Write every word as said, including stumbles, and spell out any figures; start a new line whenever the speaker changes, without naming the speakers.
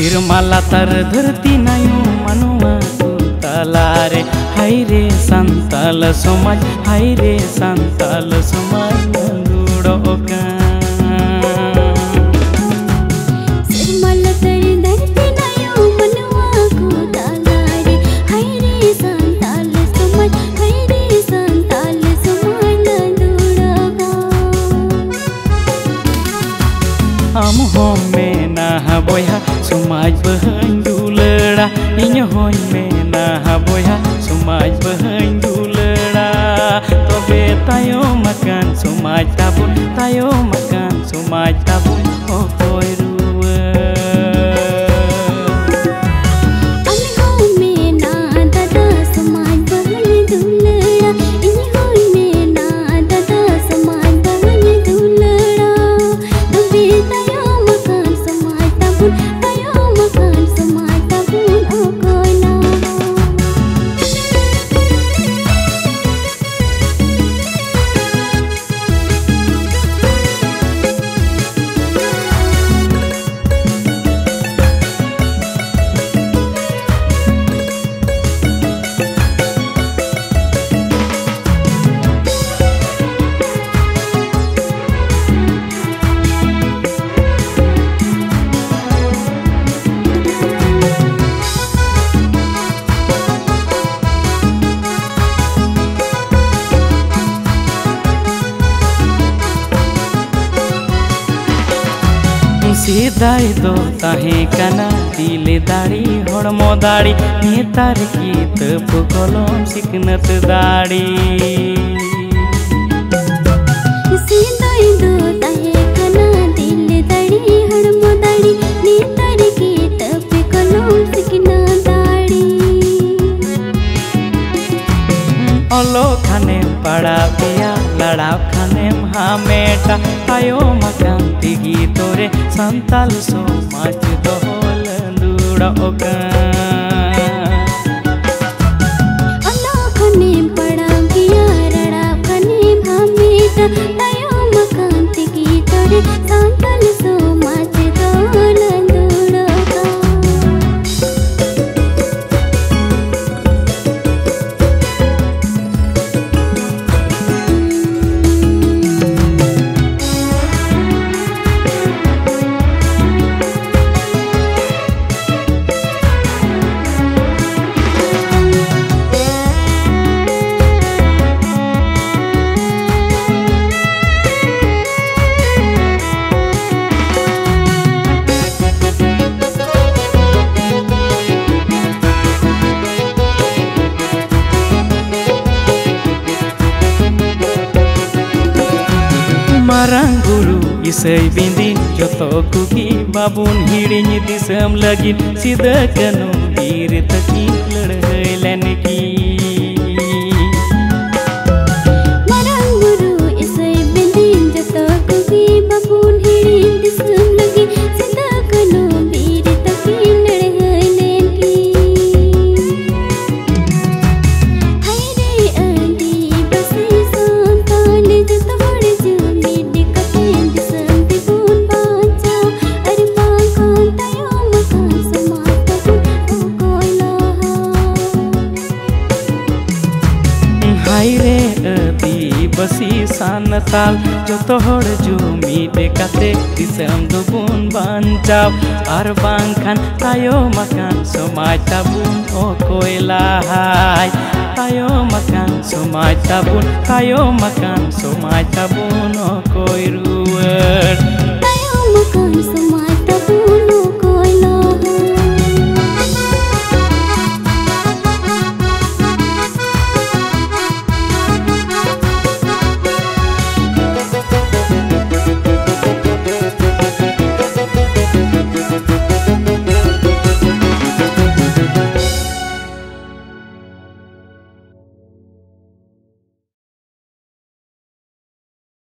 सिरमाला तर धरती नायु मनुआ तलारे हाय रे संताल समाज हाय रे संताल समाज दुड़ोका हम होम में ना बोया समाज बहन दुलड़ा इन होम में ना बोया समाज बहन दुलड़ा तो बे तायो मकान समाज ताबुन तायो मकान समाज ताबुन ओ कोई सिदाई दो ताहे कना दिले दाड़ी हड़मो दाड़ी नेतार की तप कलम सिकनत दाड़ी
सिदाई दो ताहे कना दिले दाड़ी हड़मो दाड़ी नेतार की तप कलम सिकनत दाड़ी
ओलो खाने पड़ा पिया लड़ाव खाने हामेटा आयो मकान तिगी तोरे संताल समाज दोहल दुड़ोका
ओलो खाने पड़ा पिया लड़ाव खाने हामेटा आयो मकान तिगी तोरे संताल समाज दोहल दुड़ोका
marang guru isai bindin joto kuki babun hidinya disam lagi sida kanum bir taki ladai lenki
marang guru isai bindin joto kuki babun hidinya disam lagi sida kanum bir taki ladai lenki hai re andi basi santal joto
बसी सानताल जोतो हर जुमीद काते दिसम दुबुन बांचाव are बांखान तायो मकान समाज ताबुन ओ कोयलाहाय तायो मकान समाज ताबुन तायो मकान समाज ताबुन ओ कोई रुवर
तायो मकान समाज